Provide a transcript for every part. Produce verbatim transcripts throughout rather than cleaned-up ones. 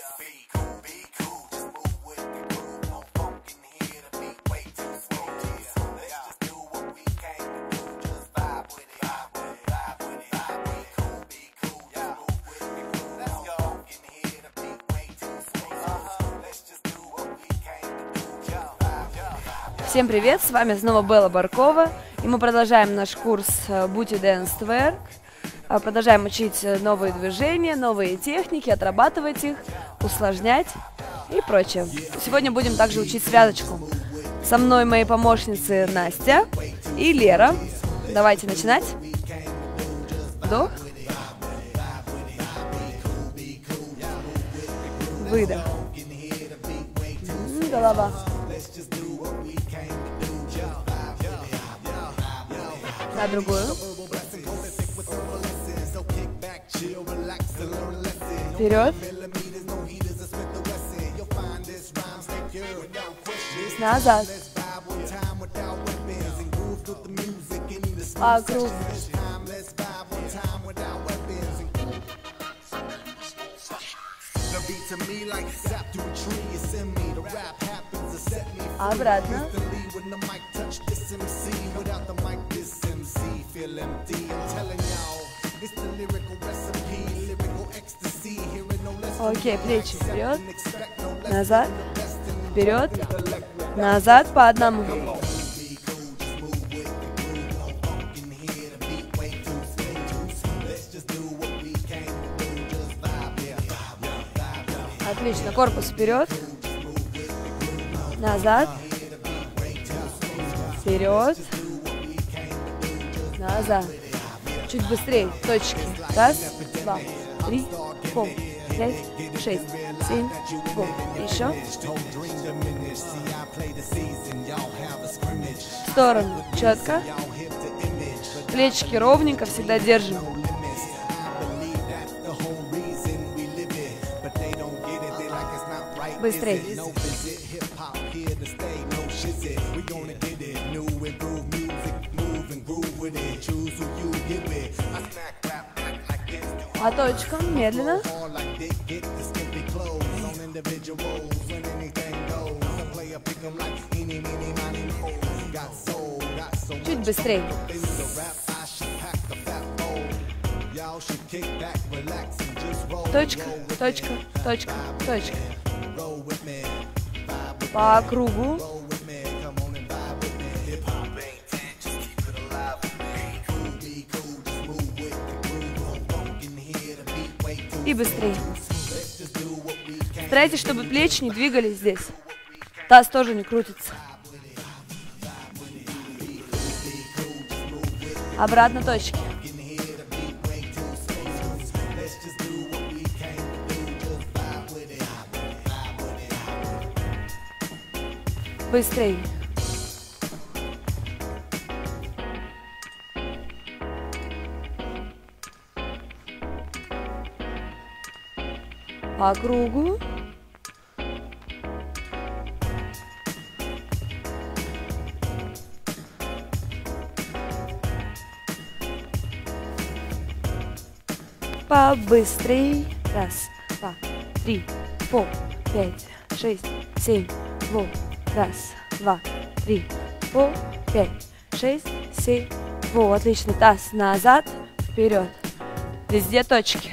Всем привет, с вами снова Белла Баркова, и мы продолжаем наш курс Booty Dance Twerk. Продолжаем учить новые движения, новые техники, отрабатывать их, усложнять и прочее. Сегодня будем также учить связочку. Со мной мои помощницы Настя и Лера. Давайте начинать. Вдох. Выдох. Голова. На другую. Вперед. Назад. Вокруг. Обратно. Окей, плечи вперед, назад, вперед, назад по одному. Отлично, корпус вперед, назад, вперед, назад. Чуть быстрее, точки. Раз, два, три, пол, пять, шесть, семь, восемь. Еще. В сторону, четко. Плечики ровненько, всегда держим. Быстрее. А точка, медленно. Чуть быстрее. Точка, точка, точка, точка. По кругу. И быстрее. Старайтесь, чтобы плечи не двигались здесь. Таз тоже не крутится. Обратно точки. Быстрее. По кругу. Побыстрей. Раз, два, три, пол, пять, шесть, семь, восемь. Раз, два, три, пол, пять, шесть, семь, восемь. Отлично. Таз назад, вперед. Везде точки.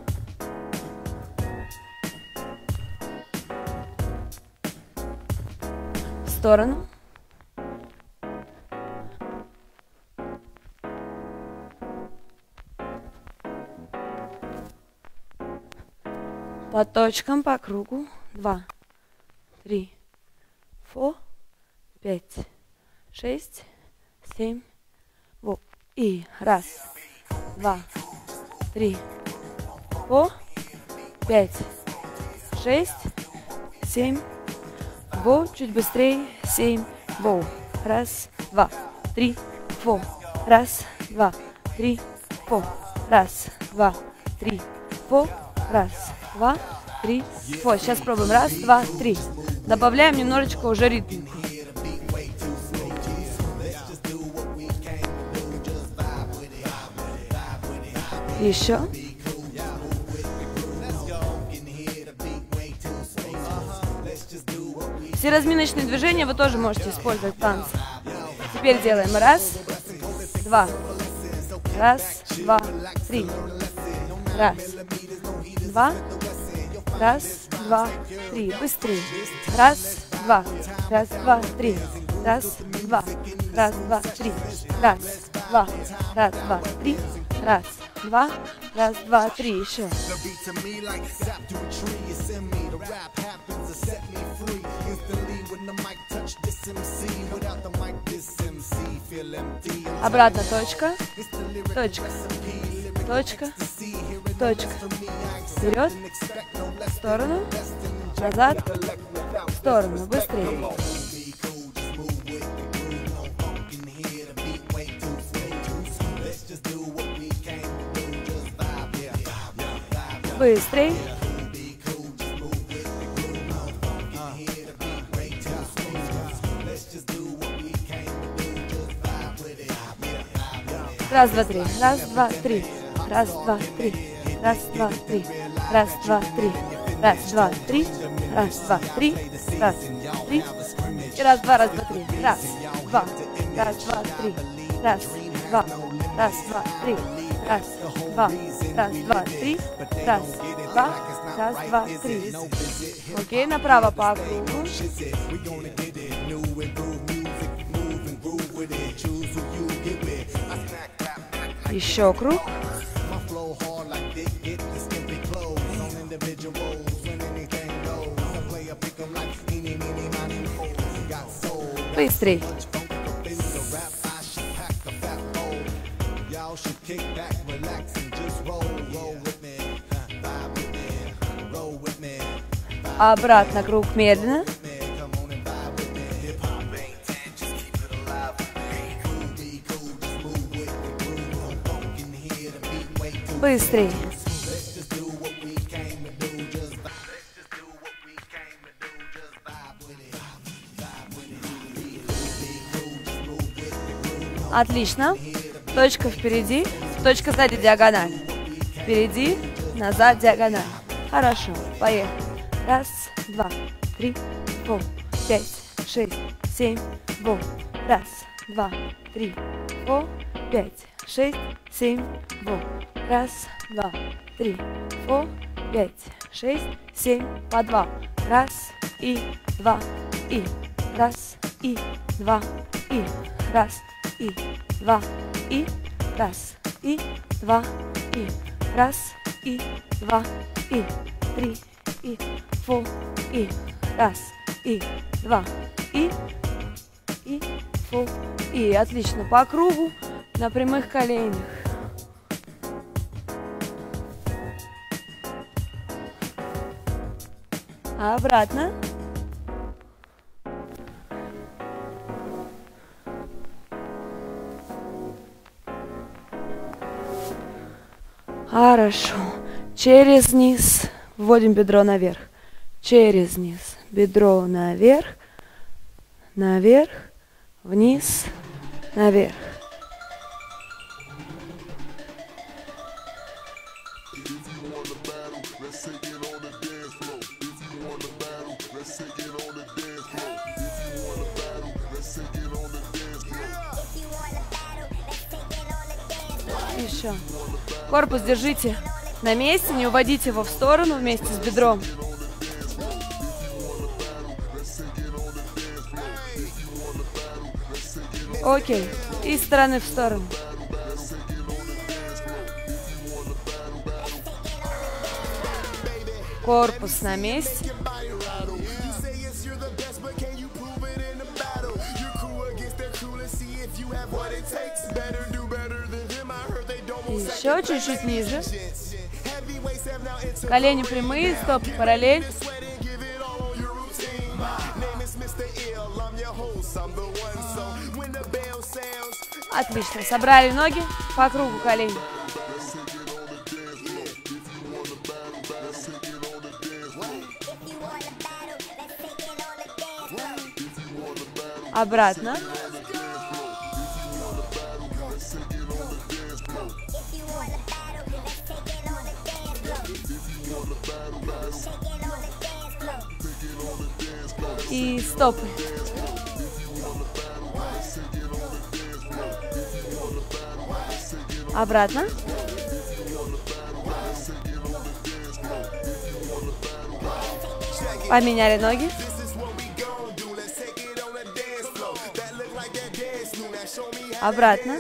В сторону. По точкам, по кругу. Два, три, фо, пять, шесть, семь, восемь. И раз, два, три, фо, пять, шесть, семь, восемь. Чуть быстрее. Семь, восемь. Раз, два, три, фо. Раз, два, три, фо. Раз, два, три, фо. Раз, два, три, фо. Сейчас пробуем. Раз, два, три. Добавляем немножечко уже ритмику. Еще. Все разминочные движения вы тоже можете использовать в танце. Теперь делаем раз, два, раз, два, три, раз, два, раз, два, три, быстрее, раз, два, раз, два, три, раз, два, раз, два, три, раз, два, раз, два, три, раз, два, раз, два, три, еще. Обратно точка, точка, точка, точка. Вперед, в сторону, назад, в сторону, быстрее. Быстрей. Раз, два, три. Раз, два, три. Раз, два, три. Раз, два, три. Раз, два, три. Раз, два, три. Раз, два, три. Раз, три. И раз, два, раз, два, три. Раз, два. Раз, два, три. Раз, два. Раз, два, три. Раз, два. Раз, два, три. Раз, два. Раз, два, три. Окей, направо по кругу. Еще круг. Быстрей. Обратно круг медленно. Быстрее. Отлично. Точка впереди, точка сзади, диагональ. Впереди, назад, диагональ. Хорошо, поехали. Раз, два, три, четыре, пять, шесть, семь, восемь. Раз, два, три, четыре, пять, шесть, семь, восемь. Раз, два, три, четыре, пять, шесть, семь, по два. Раз, и, два, и. Раз, и, два, и. Раз, и, два, и. Раз, и, два, и. Раз, и, два, и. Три, и, фо, и. Раз, и, два, и. И, фо, и. Отлично. По кругу на прямых коленях. Обратно. Хорошо. Через низ. Вводим бедро наверх. Через низ. Бедро наверх. Наверх. Вниз. Наверх. Еще. Корпус держите на месте, не уводите его в сторону вместе с бедром. Окей. Из стороны в сторону. Корпус на месте. Еще чуть-чуть ниже. Колени прямые, стопы параллель. Отлично. Собрали ноги по кругу колени. Обратно. И стопы. Обратно. Поменяли ноги. Обратно.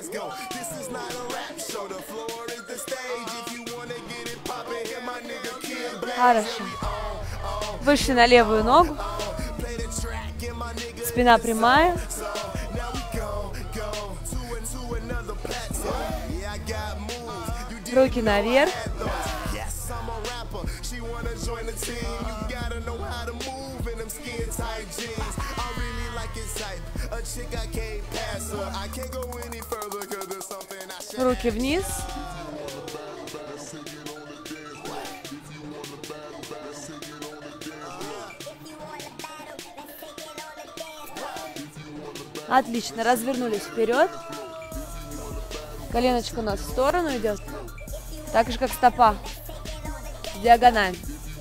Хорошо. Вышли на левую ногу. Спина прямая. Руки наверх. Руки вниз. Отлично, развернулись вперед. Коленочка у нас в сторону идет. Так же, как стопа. Диагональ.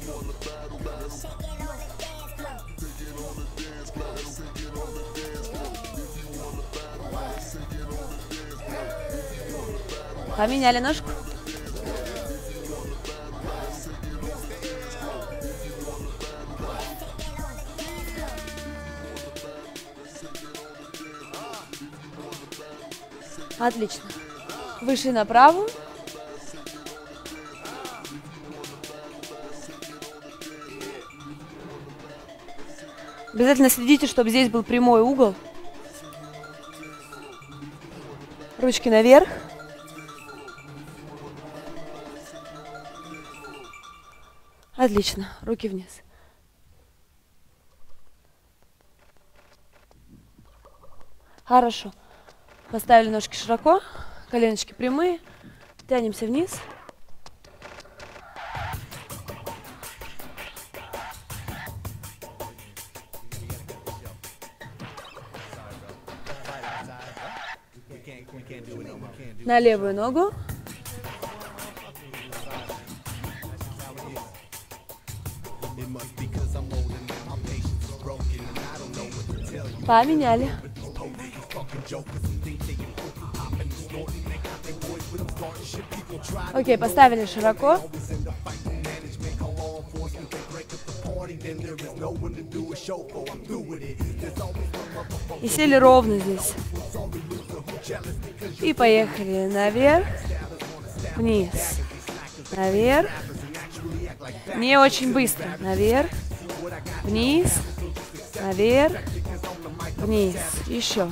Поменяли ножку. Отлично. Вышли на правую. Обязательно следите, чтобы здесь был прямой угол. Ручки наверх. Отлично. Руки вниз. Хорошо. Поставили ножки широко, коленочки прямые. Тянемся вниз. На левую ногу. Поменяли. Окей, поставили широко. И сели ровно здесь. И поехали наверх, вниз, наверх. Не очень быстро. Наверх, вниз, наверх, вниз. Еще.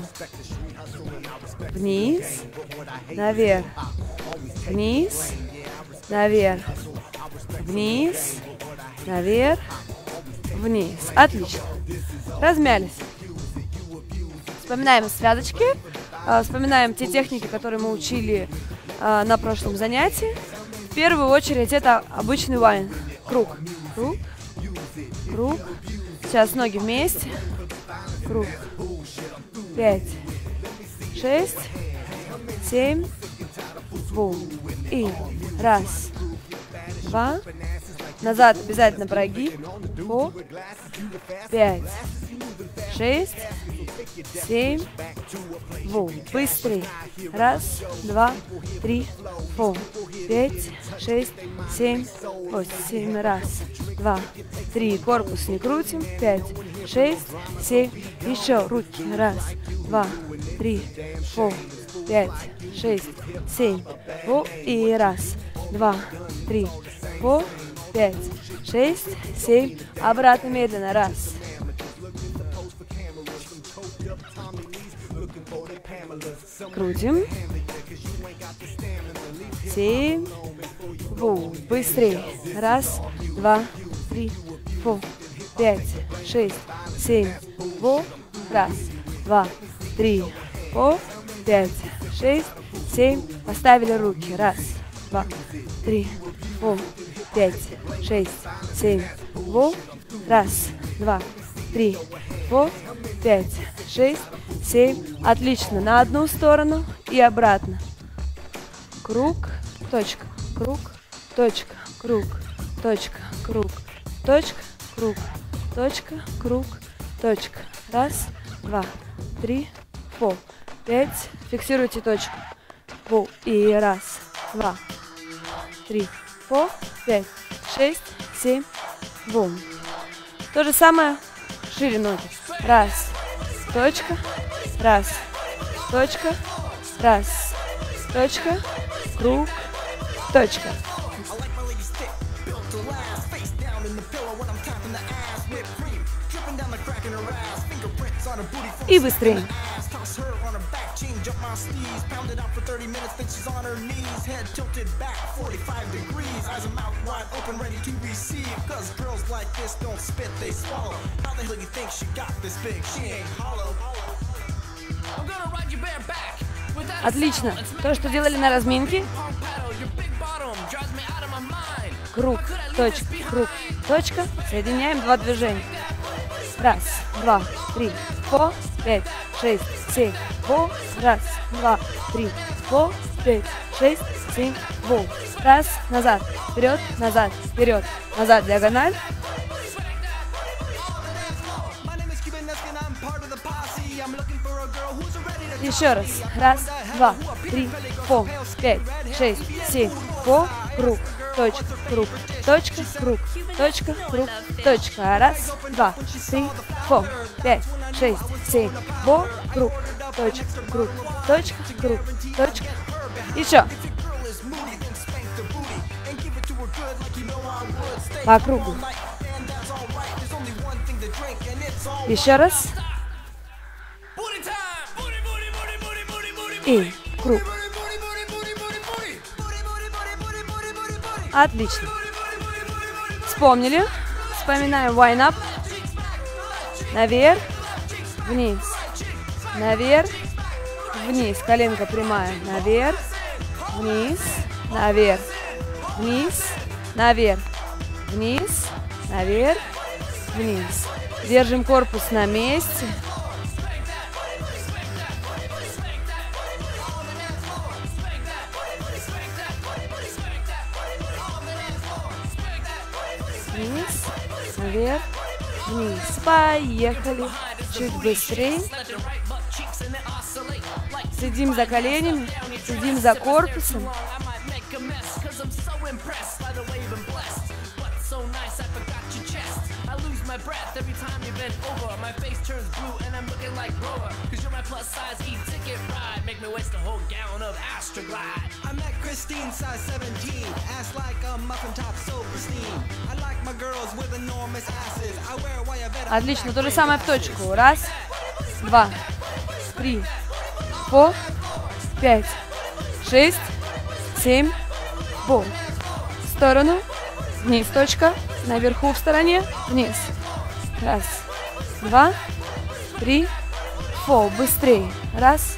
Вниз, наверх, вниз, наверх, вниз, наверх, вниз. Отлично. Размялись. Вспоминаем связочки. Вспоминаем те техники, которые мы учили на прошлом занятии. В первую очередь это обычный вайн. Круг. Круг. Круг. Сейчас ноги вместе. Круг. Пять. Шесть. Семь. Восемь. И раз. Два. Назад обязательно прогиб. По. Пять. Шесть. Семь. Восемь. Быстрее. Раз, два, три, фо. Пять, шесть, семь, восемь. Семь. Раз, два, три. Корпус не крутим. Пять, шесть, семь. Еще руки. Раз, два, три, фо. Пять, шесть, семь. Во. И раз, два, три, фо. Пять, шесть, семь. Обратно медленно. Раз. Крутим. Семь. Восемь. Быстрее. Раз, два, три, фо. Пять, шесть, семь. Восемь. Раз, два, три, фо. Пять, шесть, семь. Поставили руки. Раз, два, три, фо. Пять, шесть, семь. Восемь. Раз, два, три, фо. Пять, шесть, семь. Отлично. На одну сторону и обратно. Круг, точка, круг, точка, круг, точка, круг, точка, круг, точка, круг, точка. Раз, два, три, пол. Пять. Фиксируйте точку. Пол. И раз, два, три, пол, пять, шесть, семь, бум. То же самое, шире ноги. Раз, точка, раз, точка, раз, точка, круг, точка. И быстрее. Отлично. То, что делали на разминке. Круг, точка, круг, точка. Соединяем два движения. Раз, два, три, по, пять, шесть, семь, по. Раз, два, три, по, пять, шесть, семь, по. Раз, назад, вперед, назад, вперед, назад, диагональ. Еще раз. Раз, два, три, по, пять, шесть, семь, по, круг, точка, круг, точка, круг, точка, круг, точка. Раз, два, три, по, пять, шесть, семь, по, круг, точка, круг, точка, круг, точка. Еще. По кругу. Еще раз. И круг. Отлично. Вспомнили. Вспоминаем wind up. Наверх, вниз. Наверх, вниз. Коленка прямая. Наверх, вниз, наверх, вниз, наверх, вниз, наверх, вниз. Держим корпус на месте. Вниз, наверх, вниз. Поехали. Чуть быстрее. Следим за коленями, следим за корпусом. Отлично, то же самое в точку. Раз, два, три, по, пять, шесть, семь, по. В сторону, вниз, точка, наверху в стороне, вниз. Раз, два, три, по. Быстрее. Раз.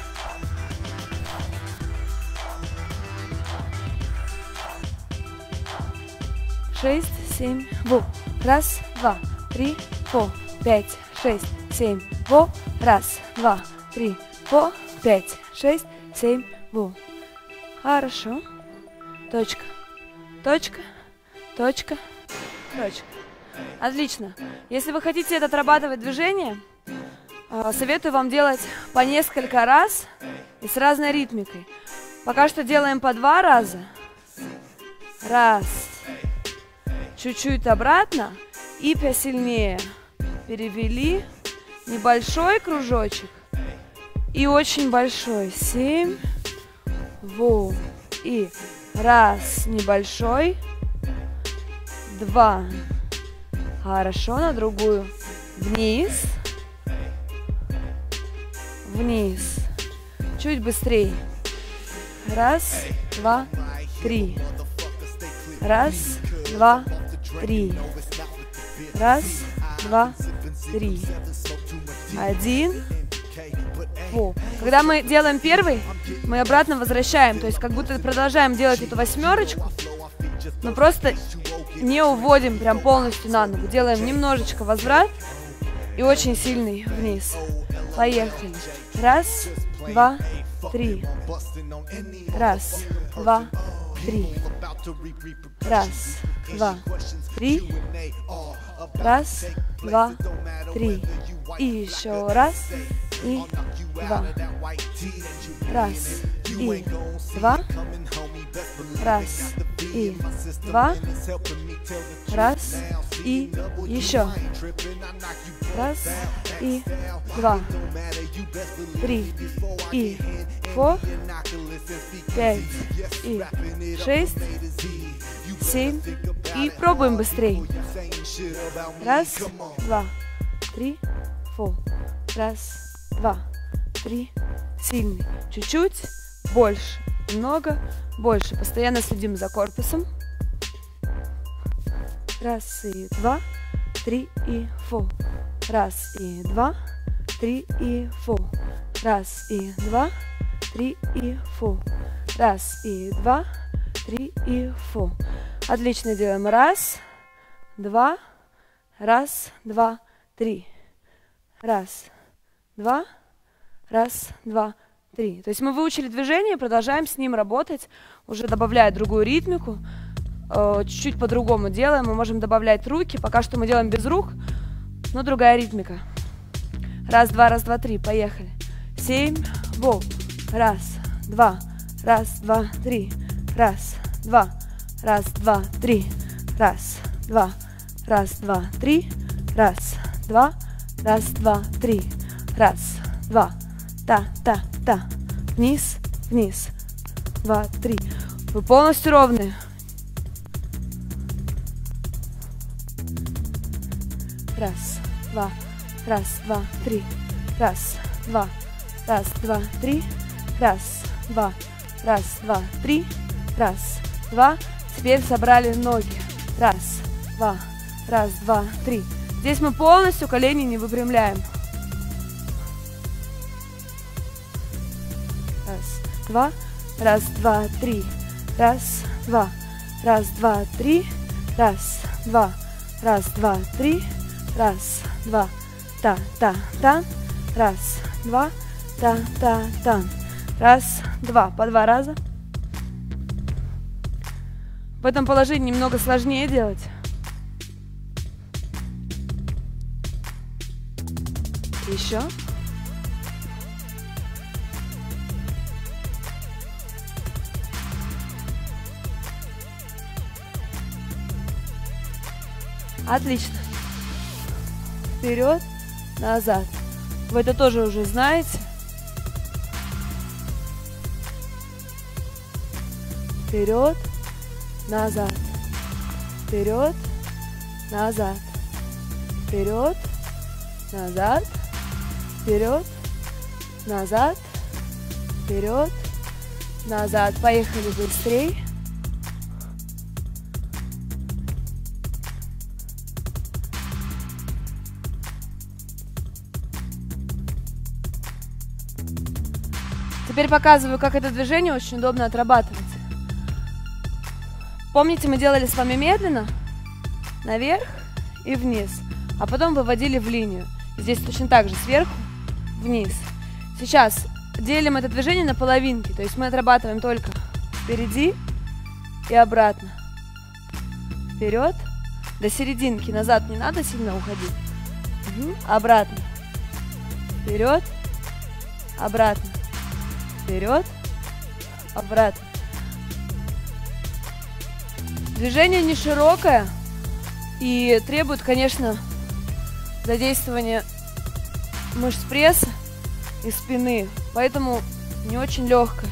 Шесть, семь, по. Раз, два, три, по. Пять, шесть, семь, по. Раз, два, три, по. Пять, шесть, семь, по. Хорошо. Точка. Точка. Точка. Точка. Отлично. Если вы хотите это отрабатывать движение, советую вам делать по несколько раз и с разной ритмикой. Пока что делаем по два раза. Раз. Чуть-чуть обратно и посильнее. Перевели. Небольшой кружочек и очень большой. Семь. Во. И раз. Небольшой. Два. Хорошо. На другую. Вниз. Вниз. Чуть быстрее. Раз, два, три. Раз, два, три. Раз, два, три. Один. Во. Когда мы делаем первый, мы обратно возвращаем. То есть как будто продолжаем делать эту восьмерочку, но просто не уводим прям полностью на ногу. Делаем немножечко возврат и очень сильный вниз. Поехали. Раз, два, три. Раз, два, три. Раз, два, три. Раз, два, три. И еще раз, и два. Раз, и два. Раз, и два. Раз, и еще. Раз, и два. Три, и four. Пять, и шесть. Семь. И пробуем быстрее. Раз, два, три, four. Раз, два, три. Сильный. Чуть-чуть. Больше. Много. Больше. Постоянно следим за корпусом. Раз и два. Три и four. Раз и два. Три и four. Раз и два. Три и four. Раз и два. Три и four. Отлично делаем. Раз, два, раз, два, три. Раз, два, раз, два, три. То есть мы выучили движение, продолжаем с ним работать, уже добавляя другую ритмику. Чуть-чуть по-другому делаем. Мы можем добавлять руки. Пока что мы делаем без рук, но другая ритмика. Раз, два, раз, два, три. Поехали. Семь. Воу. Раз, два, раз, два, три. Раз, два, раз, два, три. Раз, два, раз, два, три. Раз, два, раз, два, три. Раз, два, та, та, та. Вниз, вниз. Два, три. Вы полностью ровные. Раз, два, раз, два, три. Раз, два, раз, два, три. Раз, два, раз, два, три. Раз, два. Теперь собрали ноги. Раз, два, раз, два, три. Здесь мы полностью колени не выпрямляем. Раз, два, раз, два, три. Раз, два, раз, два, три. Раз, два, раз, два, три. Раз, два, та, та, та. Раз, два, та, та, та. Раз, два, по два раза. В этом положении немного сложнее делать. Еще. Отлично. Вперед, назад. Вы это тоже уже знаете. Вперед, назад. Вперед, назад. Вперед, назад. Вперед, назад. Вперед, назад. Поехали быстрее. Теперь показываю, как это движение очень удобно отрабатывать. Помните, мы делали с вами медленно, наверх и вниз, а потом выводили в линию. Здесь точно так же, сверху, вниз. Сейчас делим это движение на половинки, то есть мы отрабатываем только впереди и обратно. Вперед, до серединки, назад не надо сильно уходить. Угу. Обратно. Вперед, обратно. Вперед, обратно. Движение не широкое и требует, конечно, задействования мышц пресса и спины, поэтому не очень легкое.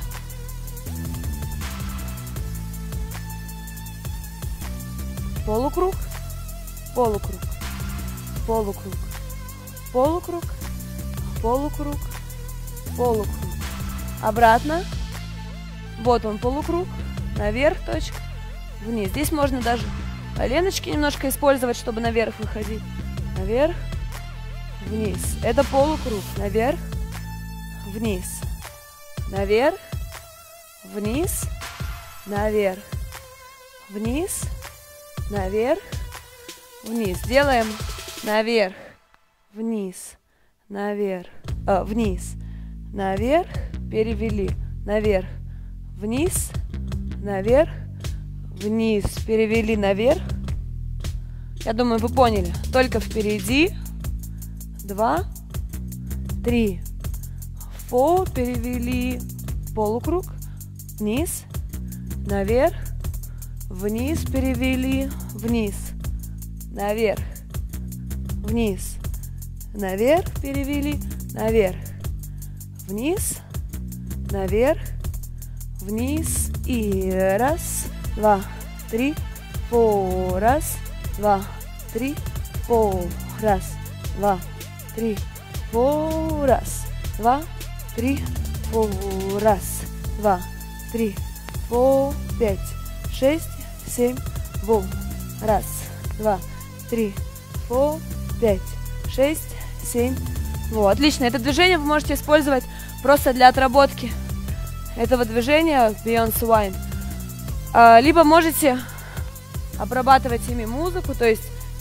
Полукруг, полукруг, полукруг, полукруг, полукруг, полукруг. Обратно. Вот он, полукруг. Наверх, точка. Вниз. Здесь можно даже коленочки немножко использовать, чтобы наверх выходить. Наверх, вниз. Это полукруг. Наверх, вниз. Наверх, вниз, наверх. Вниз, наверх, вниз. Делаем наверх, вниз, наверх, э, вниз, наверх. Перевели. Наверх, вниз, наверх, вниз, перевели наверх. Я думаю, вы поняли. Только впереди. Два, три, фо, перевели полукруг, вниз, наверх, вниз, перевели, вниз, наверх, вниз, наверх, перевели, наверх, вниз, наверх, вниз и раз, два, три, фо, раз, два, три, фо, раз, два, три, фо, раз, два, три, фо, раз, два, три, фо, пять, шесть, семь, восемь, раз, два, три, фо, пять, шесть, семь, вот, отлично. Это движение вы можете использовать просто для отработки этого движения Beyond Wine. А, либо можете обрабатывать ими музыку, то есть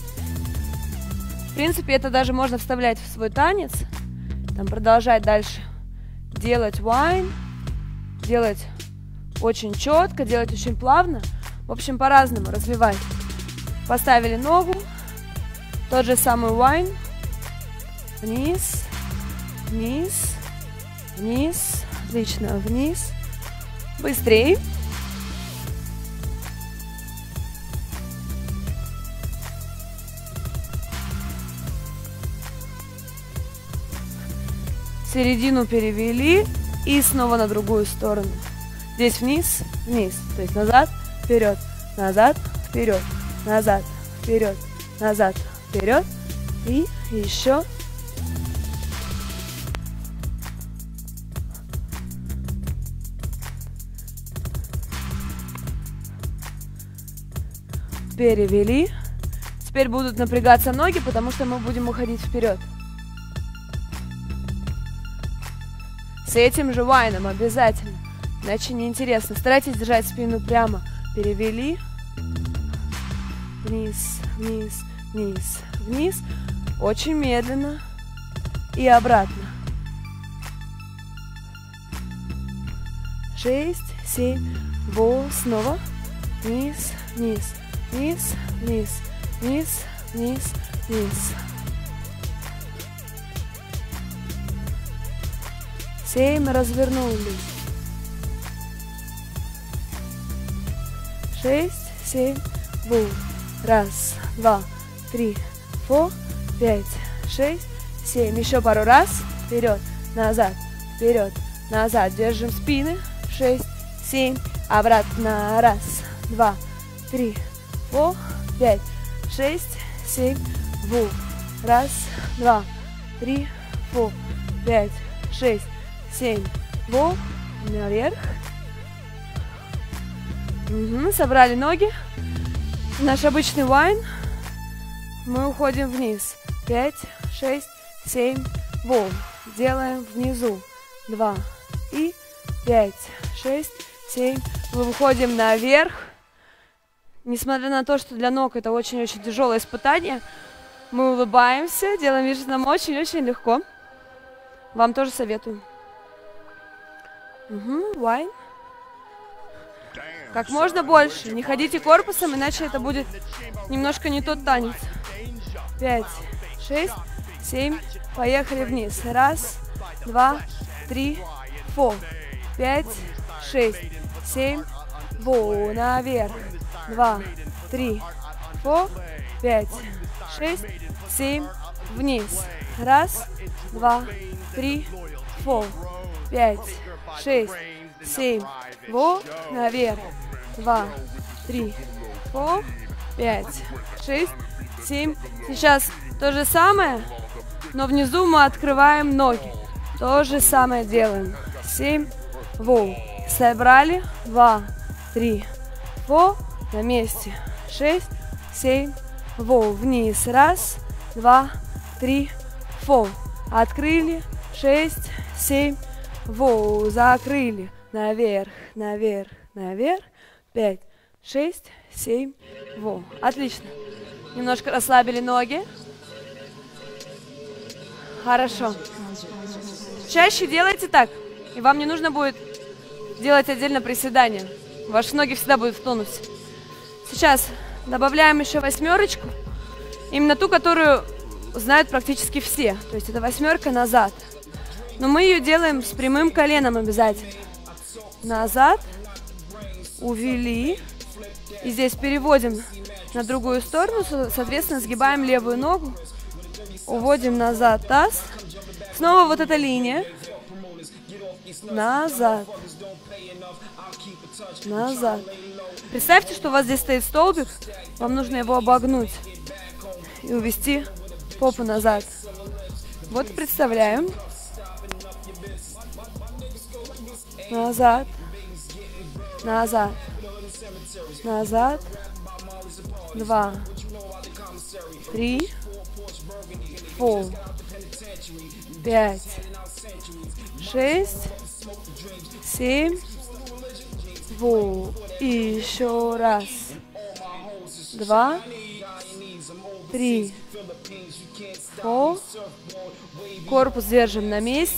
в принципе, это даже можно вставлять в свой танец, там продолжать дальше делать wine, делать очень четко, делать очень плавно, в общем, по-разному развивать. Поставили ногу, тот же самый wine, вниз, вниз, вниз, отлично, вниз, быстрее. Середину перевели и снова на другую сторону. Здесь вниз, вниз, то есть назад, вперед, назад, вперед, назад, вперед, назад, вперед и еще. Перевели. Теперь будут напрягаться ноги, потому что мы будем уходить вперед. С этим же вайном обязательно, иначе неинтересно. Старайтесь держать спину прямо. Перевели. Вниз, вниз, вниз, вниз. Очень медленно. И обратно. Шесть, семь, восемь. Снова. Вниз, вниз, вниз, вниз, вниз, вниз, вниз. Семь, развернулись. Шесть, семь, восемь. Раз, два, три, фо, пять, шесть, семь. Еще пару раз. Вперед, назад, вперед, назад. Держим спины. Шесть, семь. Обратно. Раз, два, три, фо, пять, шесть, семь, восемь. Раз, два, три, фо, пять, шесть, семь, восемь, наверх. Угу, собрали ноги. Наш обычный вайн. Мы уходим вниз. пять, шесть, семь, восемь. Делаем внизу. два и пять, шесть, семь. Мы выходим наверх. Несмотря на то, что для ног это очень-очень тяжелое испытание, мы улыбаемся, делаем вид, что нам очень-очень легко. Вам тоже советую. Угу, вайн. Как можно больше. Не ходите корпусом, иначе это будет немножко не тот танец. Пять, шесть, семь. Поехали вниз. Раз, два, три, фо. Пять, шесть, семь, во. Наверх. Два, три, фо. Пять, шесть, семь. Вниз. Раз, два, три, фо. Пять, шесть, семь, во, наверх, два, три, фо, пять, шесть, семь. Сейчас то же самое, но внизу мы открываем ноги. То же самое делаем. семь, во. Собрали. два, три, фо. На месте. шесть, семь, во. Вниз. Раз, два, три, фо. Открыли. шесть, семь, во. Закрыли. Наверх, наверх, наверх. пять, шесть, семь, во. Отлично. Немножко расслабили ноги. Хорошо. Чаще делайте так. И вам не нужно будет делать отдельно приседания. Ваши ноги всегда будут в тонусе. Сейчас добавляем еще восьмерочку. Именно ту, которую знают практически все. То есть это восьмерка назад. Но мы ее делаем с прямым коленом обязательно. Назад. Увели. И здесь переводим на другую сторону. Соответственно, сгибаем левую ногу. Уводим назад таз. Снова вот эта линия. Назад. Назад. Представьте, что у вас здесь стоит столбик. Вам нужно его обогнуть. И увести попу назад. Вот представляем. Назад. Назад. Назад. Два. Три. Пол. Пять. Шесть. Семь. Восемь. И еще раз. Два. Три. Пол. Корпус держим на месте.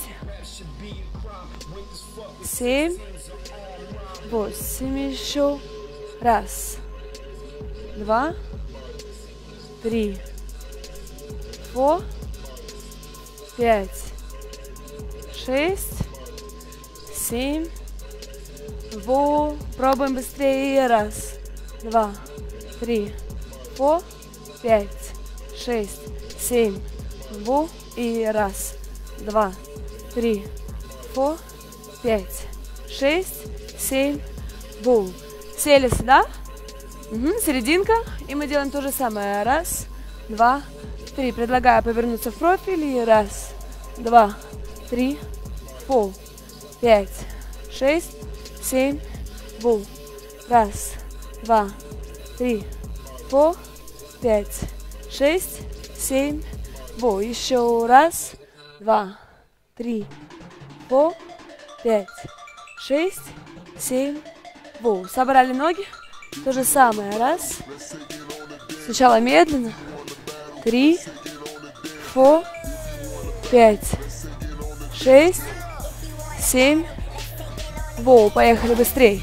Семь. Восемь. Еще. Раз. Два. Три. Фо. Пять. Шесть. Семь. Во. Пробуем быстрее. Раз. Два. Три. Фо. Пять. Шесть. Семь. Во. И раз. Два. Три. Фо. Пять. Шесть. Семь. Во. Сели сюда. Угу, серединка. И мы делаем то же самое. Раз. Два. Три. Предлагаю повернуться в профиль. И раз. Два. Три. Пол. Пять. Шесть. Семь. Бул. Раз. Два. Три. По. Пять. Шесть. Семь. Бул. Еще раз. Два. Три. По. Пять. Шесть. Семь. Бул. Собрали ноги. То же самое. Раз. Сначала медленно. Три. Фо. Пять. Шесть. Семь. Воу, поехали быстрее.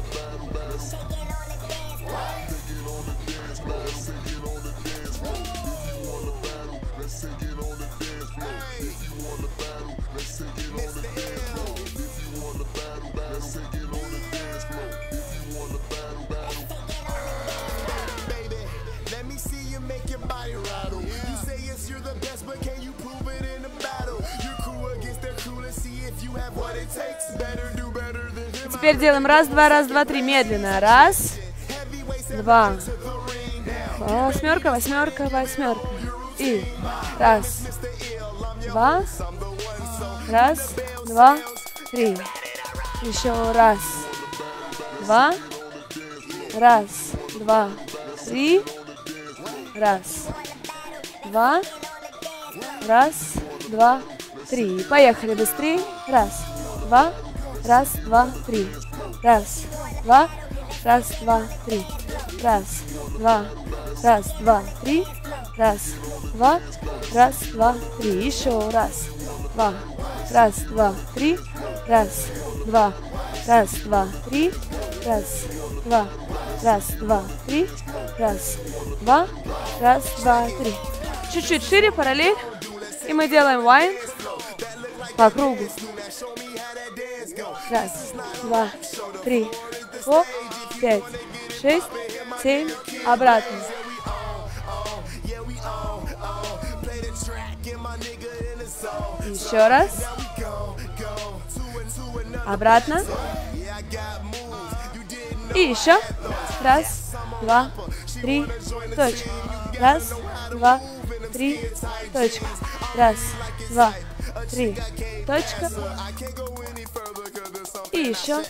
Теперь делаем раз, два, раз, два, три. Медленно. Раз, два. Восьмерка, восьмерка, восьмерка. И раз, два, раз, два, три. Еще раз, два, раз, два, три, раз, два, раз, два, три. Поехали быстрее. Раз, два, раз, два, три. Раз, два, раз, два, три. Раз, два, раз, два, три. Раз, два, раз, два, три. Еще раз. Два, раз, два, три. Раз, два, раз, два, три. Раз, два, раз, два, три. Раз, два, раз, два, три. Чуть-чуть шире, параллель. И мы делаем вайн по кругу. Раз, два, три, фо, пять, шесть, семь. Обратно. Еще раз. Обратно. И еще. Раз, два, три, точка. Раз, два, три, точка. Раз, два, три, точка. И еще.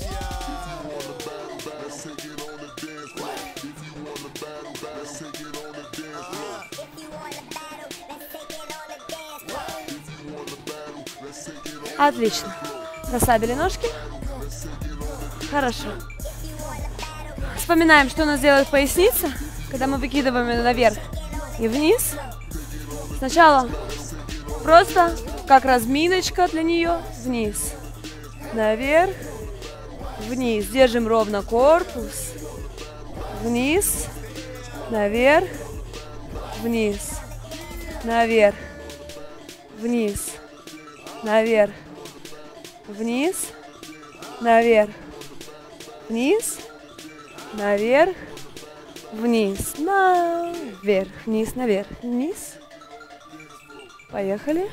Отлично. Расслабили ножки. Хорошо. Вспоминаем, что у нас делает поясница, когда мы выкидываем ее наверх и вниз. Сначала просто как разминочка для нее. Вниз. Наверх. Вниз. Держим ровно корпус. вниз, наверх, вниз, наверх, вниз, наверх, вниз, наверх, вниз, наверх, вниз, наверх, вниз, наверх, вниз. Поехали.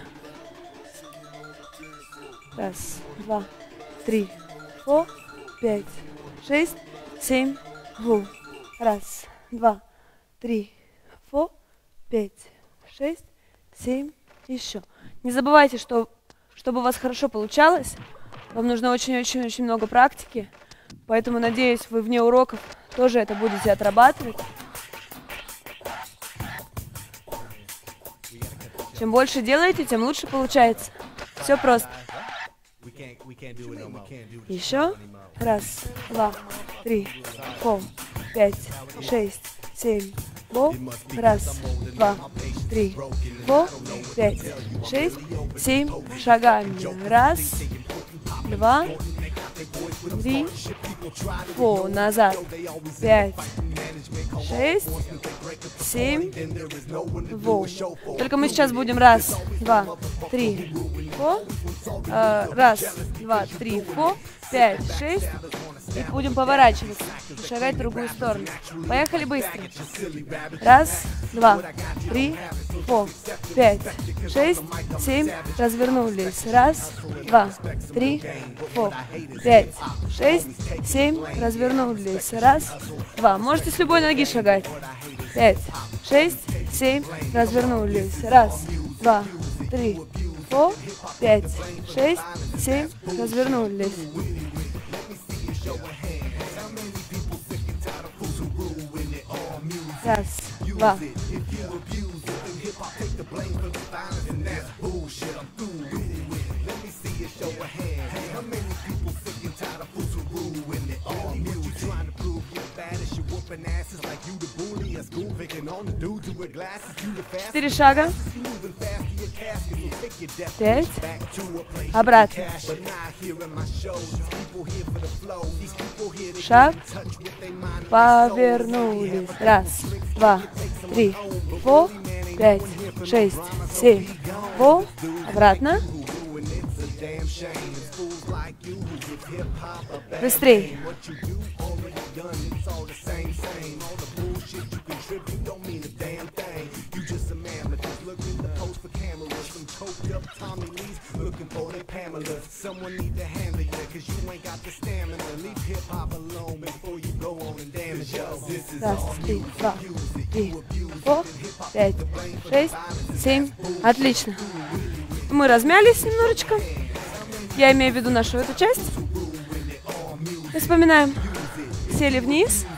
Раз, два, три, фо, пять, шесть, семь, восемь. Раз, два, три, фо, пять, шесть, семь. Еще. Не забывайте, что чтобы у вас хорошо получалось, вам нужно очень-очень-очень много практики. Поэтому, надеюсь, вы вне уроков тоже это будете отрабатывать. Чем больше делаете, тем лучше получается. Все просто. Еще. Раз, два, три, фо, пять, шесть, семь, восемь. Раз, два, три, фо, пять, шесть, семь. Шагами. Раз, два, три, фо. Назад. Пять, шесть, семь, восемь. Только мы сейчас будем раз, два, три, фо. Э, раз, два, три, фо. Пять, шесть. И будем поворачиваться. И шагать в другую сторону. Поехали быстро. Раз, два, три, фо. Пять, шесть, семь. Развернулись. Раз, два, три, фо. Пять, шесть, семь. Развернулись. Раз, два. Можете с любой ноги шагать. Пять, шесть, семь. Развернулись. Раз, два, три, фо. Пять, шесть, семь. Развернулись. Раз, два. Четыре шага. Пять. Обратно. Шаг. Повернулись. Раз, два, три, фо. Пять, шесть, семь, восемь. Обратно. Быстрей. Раз, три, два, три, фо, пять, шесть, семь. Отлично. Мы размялись немножечко. Я имею в виду нашу эту часть. И вспоминаем. Сели вниз.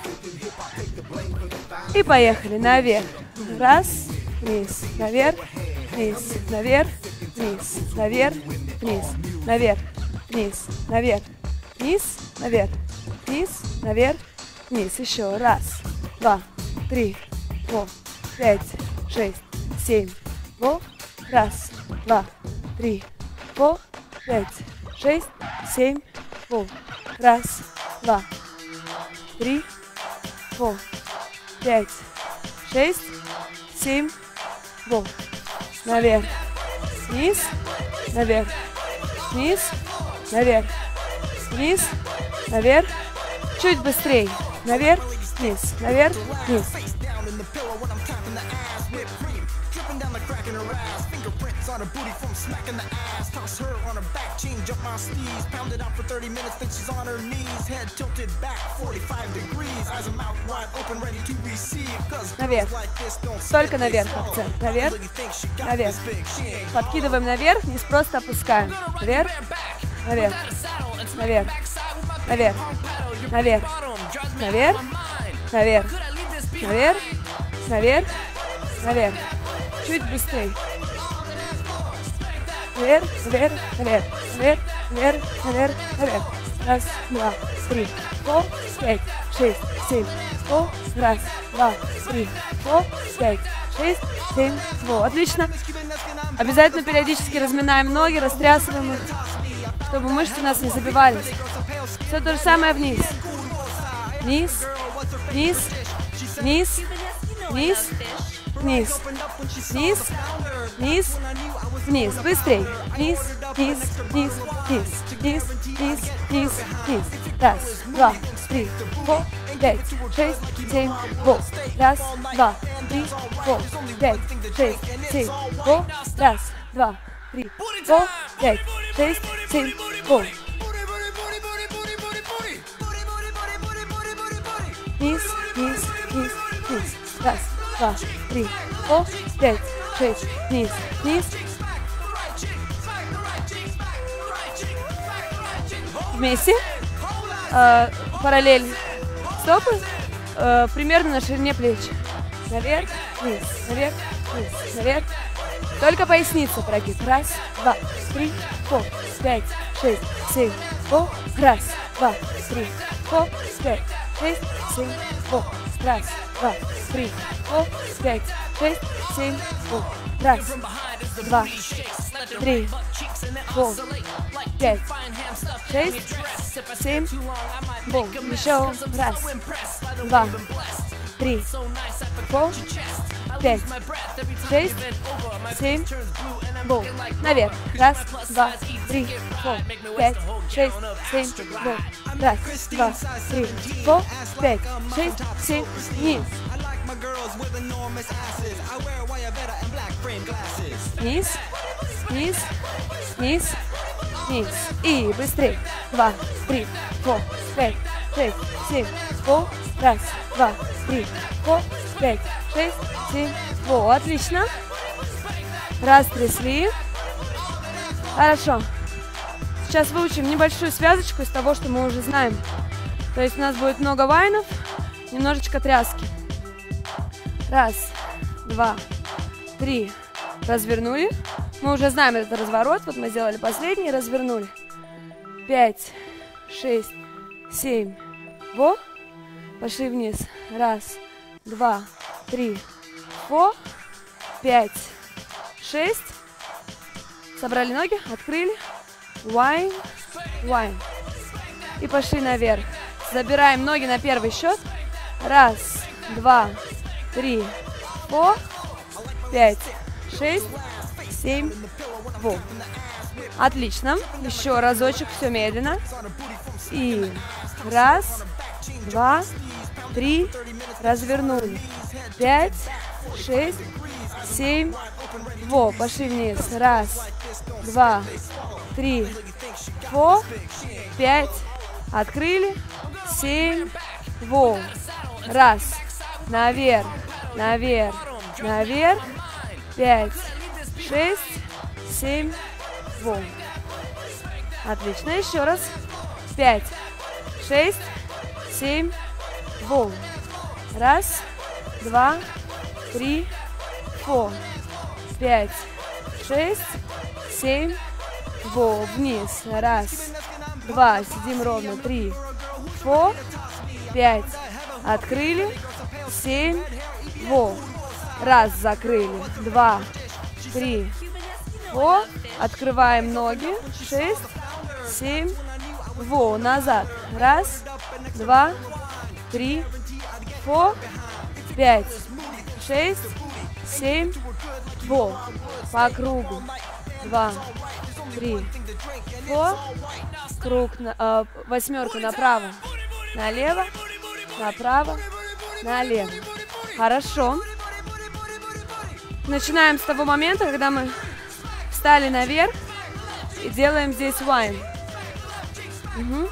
И поехали наверх. Раз, вниз, наверх, вниз, наверх, вниз, наверх, вниз, наверх, вниз, наверх, вниз, наверх, вниз, наверх, вниз. Еще раз, два, три, фо, пять, шесть, семь, восемь. Раз, два, три, фо, пять, шесть, семь, восемь. Раз, два, три, фо, пять, шесть, семь, восемь. Наверх, вниз, наверх, вниз, наверх, вниз, наверх. Чуть быстрее. Наверх, вниз, наверх, вниз. Наверх. Только наверх акцент. Наверх. Наверх. Подкидываем наверх, низ просто опускаем. Наверх. Наверх. Наверх. Наверх. Наверх. Наверх. Наверх. Наверх. Наверх. Наверх. Чуть быстрее. Наверх, наверх, наверх, наверх, наверх, наверх, наверх. Раз, два, три, фо, пять, шесть, семь, фо. Раз, два, три, фо, пять, шесть, семь, фо. Отлично. Обязательно периодически разминаем ноги, растрясываем их, чтобы мышцы у нас не забивались. Все то же самое вниз. вниз, вниз, вниз, вниз, вниз, вниз, вниз, вниз. Быстрей. Вниз, вниз, вниз, вниз, вниз, вниз, вниз, вниз. Раз, два, три, four, пять, шесть, семь, восемь. Раз, два, три, four, пять, шесть, семь, восемь. Раз, два, три, four, пять, шесть, семь, восемь. Вниз, вниз, вниз, вниз. Раз, два, три, four, пять, шесть, вниз, вниз. Вместе. Э, параллель стопы. Э, примерно на ширине плеч. Наверх, вниз, наверх, вниз, наверх. Только поясница прогиб. Раз, два, три, four, пять, шесть, семь, восемь. Раз, два, три, four, пять, шесть, семь, восемь. Раз, два, три, four, пять, шесть, семь, восемь. Раз, два, три, four, пять, шесть, семь, восемь. Еще раз, два, три, four, пять, шесть, семь, восемь. Наверх. Раз, два, три, four, пять, шесть, семь, восемь. Раз, два, три, four, пять, шесть, семь, вниз. Вниз, вниз, вниз, вниз. И быстрее. Два, три, four, пять, шесть, семь, восемь. Раз, два, три, four, пять, шесть, семь, восемь. Отлично. Растрясли. Хорошо. Сейчас выучим небольшую связочку из того, что мы уже знаем. То есть у нас будет много вайнов, немножечко тряски. Раз, два, три. Развернули. Мы уже знаем этот разворот. Вот мы сделали последний, развернули. Пять, шесть, семь, восемь. Пошли вниз. Раз, два, три, four, пять, шесть. Собрали ноги, открыли. Вайн, вайн. И пошли наверх. Забираем ноги на первый счет. Раз, два, три, four, пять, шесть, семь, восемь. Отлично. Еще разочек, все медленно. И раз, два, три. Развернули. Пять, шесть, семь, восемь. Пошли вниз. Раз, два, три, four, пять. Открыли. Семь, восемь. Раз. Наверх, наверх, наверх. Пять, шесть, семь, восемь. Отлично. Еще раз. Пять, шесть, семь, восемь. Раз, два, три, four, пять, шесть, семь, восемь. Вниз. Раз, два. Сидим ровно. Три, four, пять. Открыли. Семь, восемь. Раз, закрыли. Два, три, four. Открываем ноги. Шесть, семь, восемь. Назад. Раз, два, три, four, пять, шесть, семь, восемь. По кругу. Два, три, four. Круг, на, э, восьмерка направо, налево, направо, налево. Хорошо. Начинаем с того момента, когда мы встали наверх и делаем здесь вайн. Угу.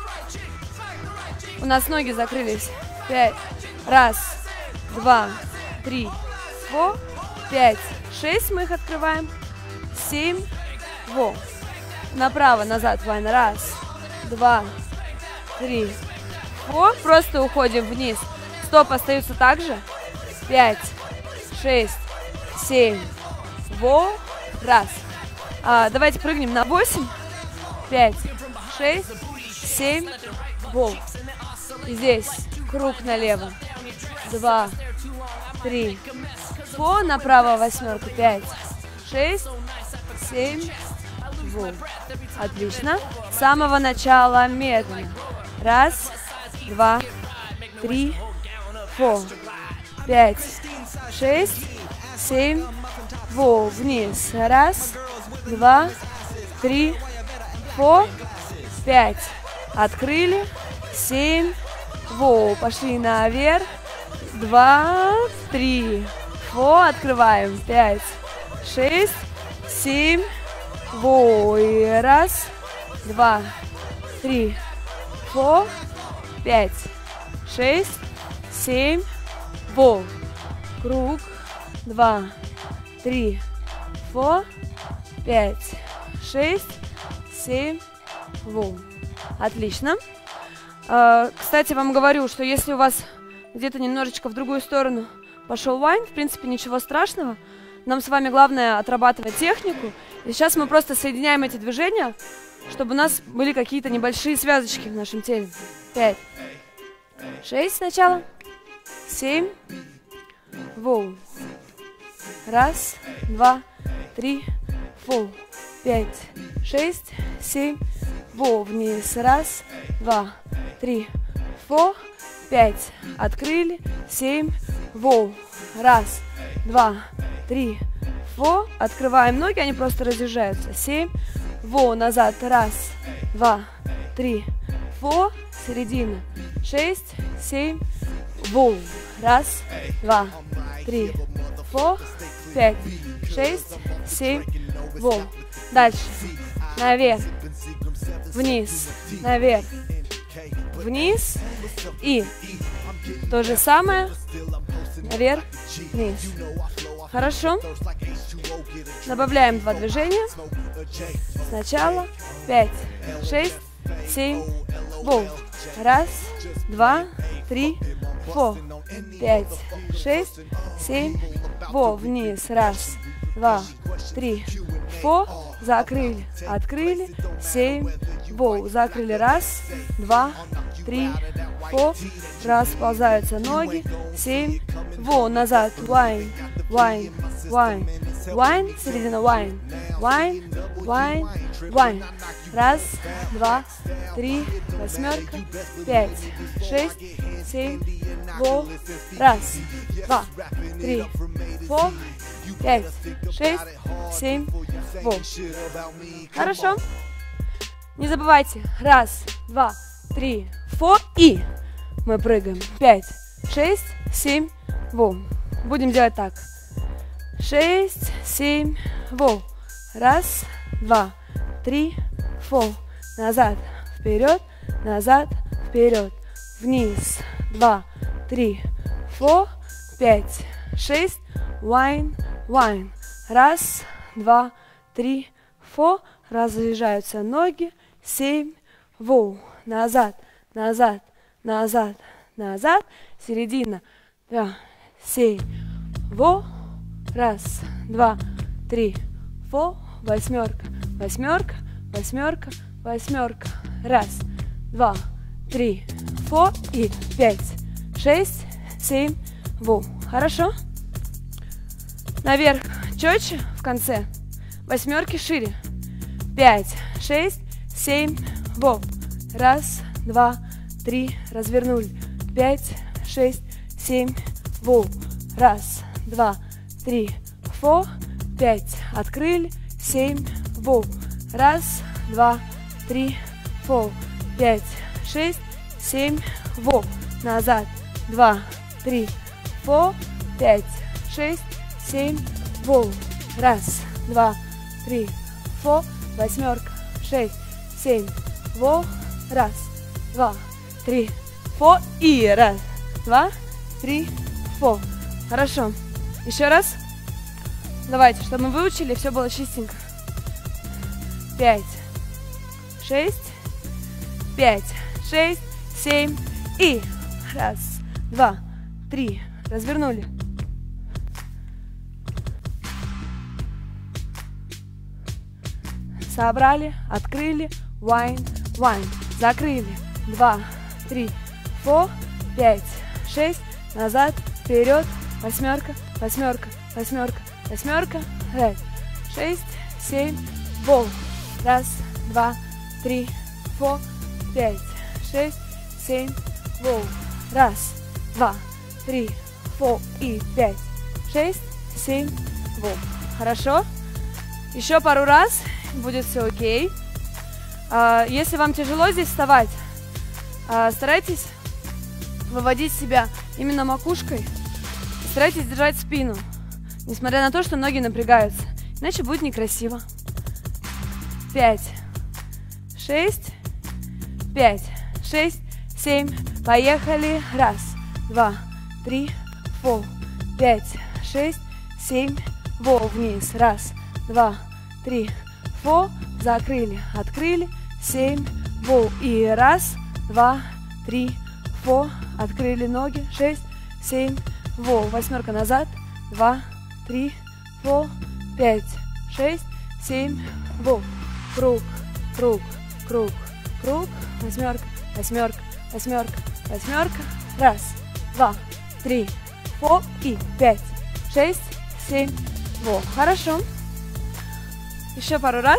У нас ноги закрылись. Пять. Раз, два, три, four, пять, шесть. Мы их открываем. Семь, восемь. Направо, назад вайн. Раз, два, три, four. Просто уходим вниз. Стоп остаются так же. Пять, шесть, семь, восемь. Раз. А, давайте прыгнем на восемь. Пять, шесть, семь, восемь. И здесь круг налево. Два, три, four. Направо восьмерку. Пять, шесть, семь, восемь. Отлично. С самого начала медленно. Раз, два, три, four, пять, шесть, семь, во, вниз. Раз, два, три, four, пять. Открыли. Семь, во, пошли наверх. Два, три, во, открываем. Пять, шесть, семь, во, и раз, два, три, four, пять, шесть, семь, во. Круг. Два, три, four, пять, шесть, семь, во. Отлично. Uh, кстати, вам говорю, что если у вас где-то немножечко в другую сторону пошел вайн, в принципе, ничего страшного. Нам с вами главное отрабатывать технику. И сейчас мы просто соединяем эти движения, чтобы у нас были какие-то небольшие связочки в нашем теле. Пять, шесть сначала, семь, воу. Раз, два, три, воу. Пять, шесть, семь, воу. Вниз. Раз, два, три, фо, пять. Открыли. Семь, воу. Раз, два, три, фо. Открываем ноги, они просто разъезжаются. Семь, воу. Назад. Раз, два, три, фо. Середина. Шесть, семь, воу. Раз, два, три, фо, пять, шесть, семь, воу. Дальше. Наверх. Вниз. Наверх. Вниз. И то же самое. Наверх. Вниз. Хорошо. Добавляем два движения. Сначала. Пять, шесть, семь, воу. Раз, два, три, фо. Пять, шесть, семь, во. Вниз. Раз, два, три, фо. Закрыли. Открыли. Семь, воу. Закрыли. Раз, два, три, фо. Расползаются ноги. Семь, воу. Назад. Вайн, вайн, вайн. Вайн. Середина. Вайн. Вайн, вайн, вайн. Раз, два, три, восьмерка. Пять, шесть, семь, воу. Раз, два, три, фо. Пять, шесть, семь, воу. Хорошо. Не забывайте. Раз, два, три, фо. И мы прыгаем. Пять, шесть, семь, воу. Будем делать так. Шесть, семь, воу. Раз, два, три, фо. Назад, вперед, назад, вперед. Вниз. Два, три, фо. Пять, шесть, вайн, вайн. Раз, два, три, фо. Разъезжаются ноги. Семь, воу. Назад, назад, назад, назад. Середина. Да. Семь, воу. Раз, два, три, фо. Восьмерка, восьмерка, восьмерка, восьмерка. Раз, два, три, фо. И пять, шесть, семь, воу. Хорошо? Наверх четче в конце. Восьмерки шире. Пять, шесть, семь, воу. Раз, два, три. Развернули. Пять, шесть, семь, воу. Раз, два, три, фо. Пять. Открыли. Семь, воу. Раз, два, три, фо. Пять, шесть, семь, воу. Назад. Два, три, фо. Пять, шесть, семь, воу. Раз, два, три, фо. Восьмерка. Шесть, семь, воу. Раз, два, три, фо. И раз, два, три, фо. Хорошо. Еще раз. Давайте, чтобы мы выучили, все было чистенько. Пять, шесть, пять, шесть, семь и раз, два, три. Развернули. Собрали, открыли, вайн, вайн. Закрыли. Два, три, фо, пять, шесть, назад, вперед, восьмерка, восьмерка, восьмерка, восьмерка, пять, шесть, семь, воу. Раз, два, три, фо, пять, шесть, семь, воу. Раз, два, три, четыре и пять, шесть, семь, восемь. Хорошо? Еще пару раз, будет все окей. Если вам тяжело здесь вставать, старайтесь выводить себя именно макушкой. Старайтесь держать спину, несмотря на то, что ноги напрягаются. Иначе будет некрасиво. Пять, шесть, пять, шесть, семь. Поехали. Раз, два, три, четыре, пять, шесть, семь. Во, вниз. Раз, два, три, четыре. Закрыли, открыли. Семь. Во. И раз, два, три, четыре. Открыли ноги. Шесть, семь. Во. Восьмерка назад. Два, три, четыре, пять, шесть, семь. Во. Круг, круг, круг, круг. Восьмерка, восьмерка, восьмерка, восьмерка. Раз, два, три, четыре и пять, шесть, семь. Во. Хорошо. Еще пару раз.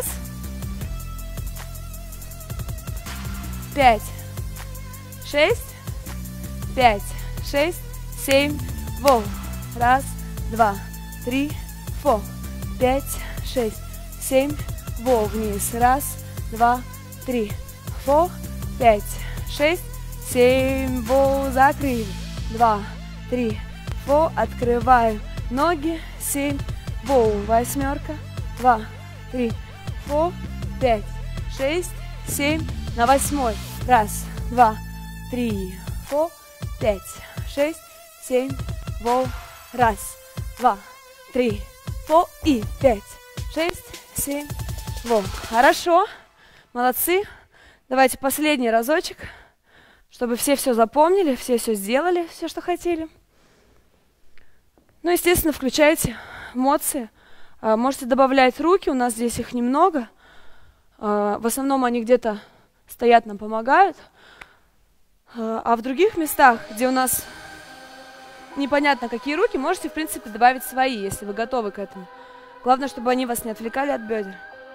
Пять, шесть, пять, шесть, семь. Во. Раз, два, три, четыре, пять, шесть, семь. Во. Вниз. Раз, два, три, четыре, пять, шесть, семь. Во. Закрыли. Два, три, четыре. Открываем ноги. Семь. Во. Восьмерка. Два, три, четыре, пять, шесть, семь. На восьмой. Раз, два, три, четыре, пять, шесть, семь. Во. Раз, два, три, четыре и пять, шесть, семь. Во. Хорошо. Молодцы. Давайте последний разочек, чтобы все все запомнили, все все сделали, все, что хотели. Ну, естественно, включайте эмоции. Можете добавлять руки, у нас здесь их немного. В основном они где-то стоят, нам помогают. А в других местах, где у нас непонятно какие руки, можете, в принципе, добавить свои, если вы готовы к этому. Главное, чтобы они вас не отвлекали от бедер.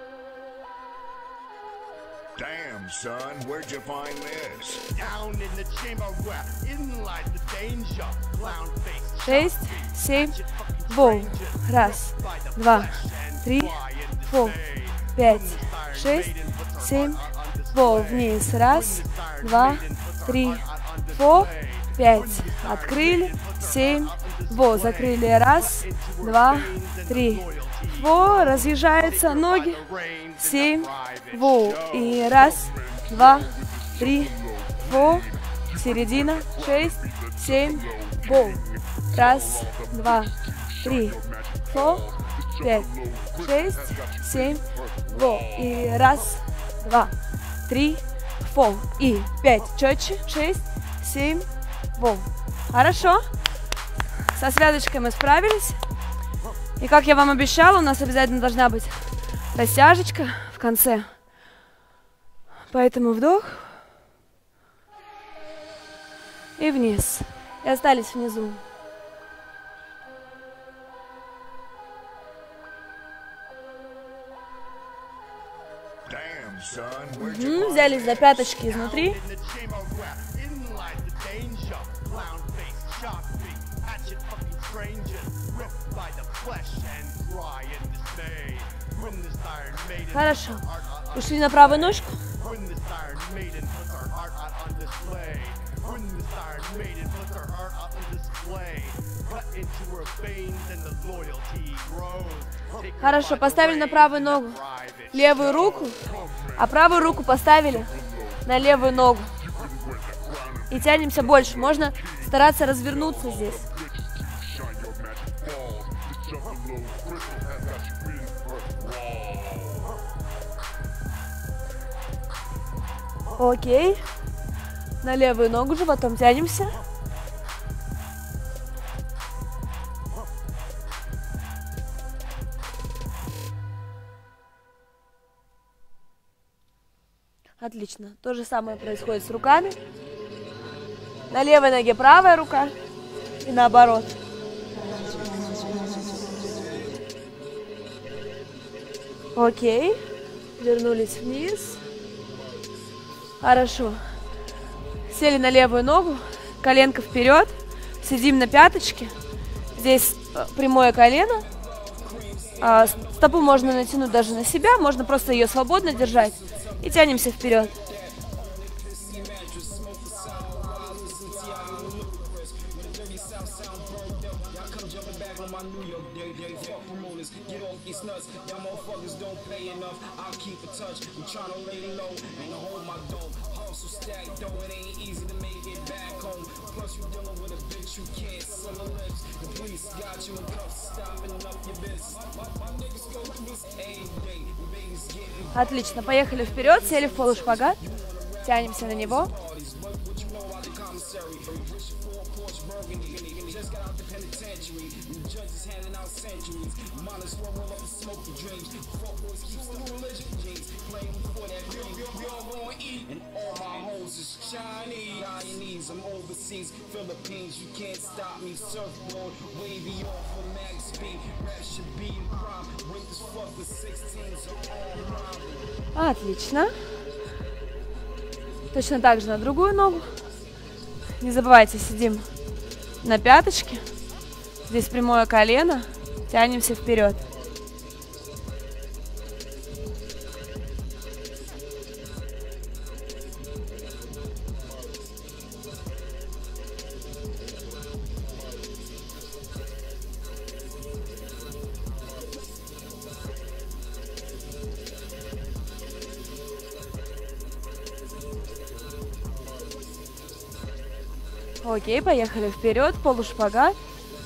Damn, son, where'd you find this? Down in the chamber where in lies the danger. Clown face. Шесть, семь, восемь. Раз, два, три, четыре, пять, шесть, семь. Во. Вниз. Раз, два, три, четыре, пять. Открыли. Семь. Во. Закрыли. Раз, два, три. Во. Разъезжаются ноги. Семь. Во. И раз, два, три, четыре. Середина. Шесть, семь. Во. Раз, два, три, четыре, пять, шесть, семь. Во. И раз, два, три, четыре и пять. Четче. Шесть, семь. Во. Хорошо. Со связочкой мы справились. И как я вам обещала, у нас обязательно должна быть растяжечка в конце. Поэтому вдох. И вниз. И остались внизу. Угу, взялись за пяточки изнутри. Хорошо. Ушли на правую ножку. Хорошо, поставили на правую ногу левую руку, а правую руку поставили на левую ногу. И тянемся больше. Можно стараться развернуться здесь. Окей. На левую ногу животом тянемся. Отлично. То же самое происходит с руками. На левой ноге правая рука и наоборот. Окей. Вернулись вниз. Хорошо. Сели на левую ногу. коленка вперед, сидим на пяточке. Здесь прямое колено. Стопу можно натянуть даже на себя, можно просто ее свободно держать. И тянемся вперед. Отлично, поехали вперед, сели в полушпагат, тянемся на него. Отлично. Точно так же на другую ногу. Не забывайте, сидим на пяточке. Здесь прямое колено. Тянемся вперед. Окей, поехали вперед, полушпагат.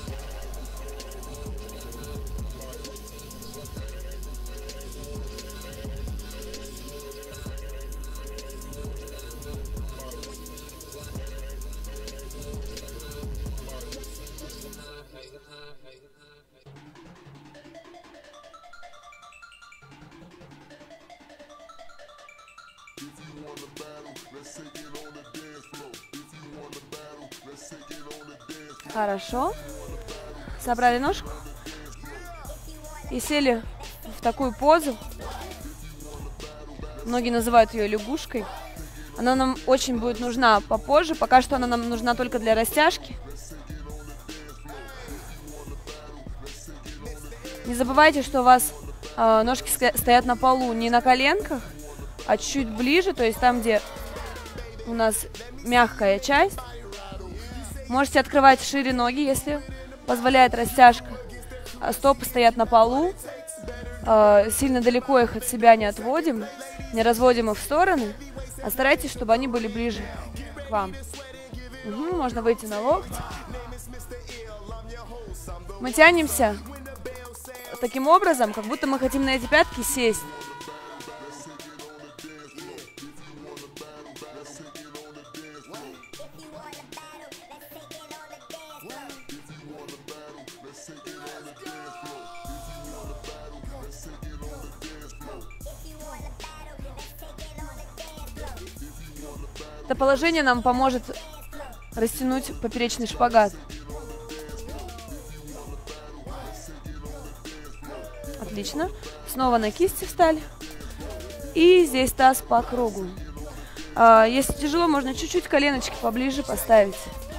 Хорошо. Собрали ножку и сели в такую позу. Многие называют ее лягушкой. Она нам очень будет нужна попозже. Пока что она нам нужна только для растяжки. Не забывайте, что у вас э, ножки стоят на полу не на коленках, а чуть ближе, то есть там, где у нас мягкая часть. Можете открывать шире ноги, если позволяет растяжка. Стопы стоят на полу. Сильно далеко их от себя не отводим, не разводим их в стороны, а старайтесь, чтобы они были ближе к вам. Угу, можно выйти на локти. Мы тянемся таким образом, как будто мы хотим на эти пятки сесть. Это положение нам поможет растянуть поперечный шпагат. Отлично. Снова на кисти встали. И здесь таз по кругу. А, если тяжело, можно чуть-чуть коленочки поближе поставить.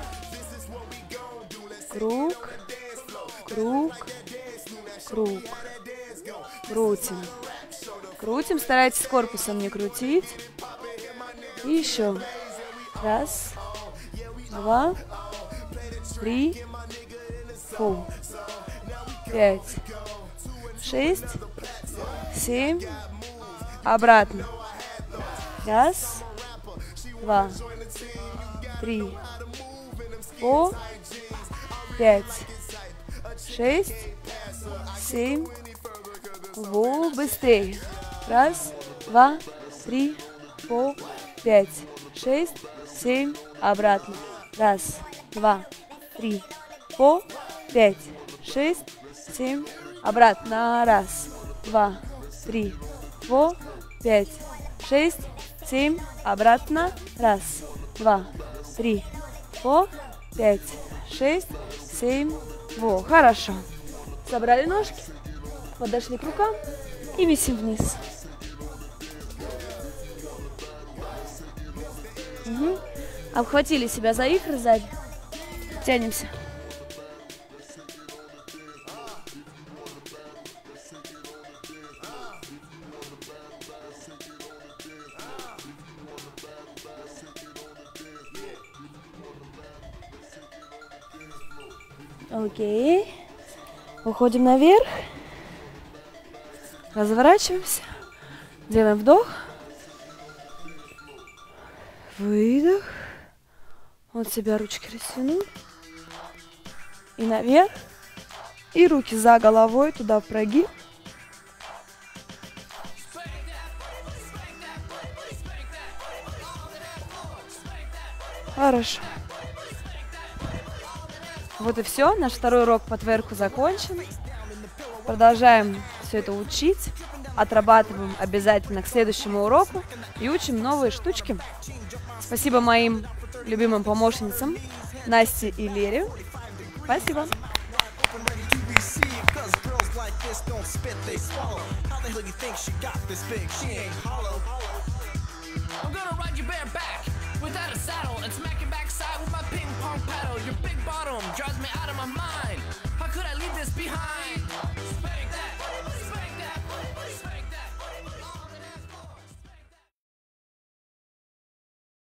Круг, круг, круг. Крутим. Крутим. Старайтесь корпусом не крутить. И еще. Раз, два, три, фу, пять, шесть, семь. Обратно. Раз, два, три, фу, пять, шесть, семь. Во, быстрее. Раз, два, три, фу, пять, шесть, семь, обратно. Раз, два, три, по, пять, шесть, семь, обратно. Раз, два, три, по, пять, шесть, семь, обратно. Раз, два, три, по, пять, шесть, семь, во. Хорошо. Собрали ножки, подошли к рукам и висим вниз. Угу. Обхватили себя за икры сзади. Тянемся. Окей. Уходим наверх. Разворачиваемся. Делаем вдох. Выдох. Вот себя ручки растянул. И наверх. И руки за головой туда в прогиб. Хорошо. Вот и все. Наш второй урок по тверку закончен. Продолжаем все это учить. Отрабатываем обязательно к следующему уроку. И учим новые штучки. Спасибо моим любимым помощницам Насте и Лере. Спасибо. Without a saddle and smacking backside with my ping pong paddle. Your big bottom drives me out of my mind. How could I leave this behind? Spank that.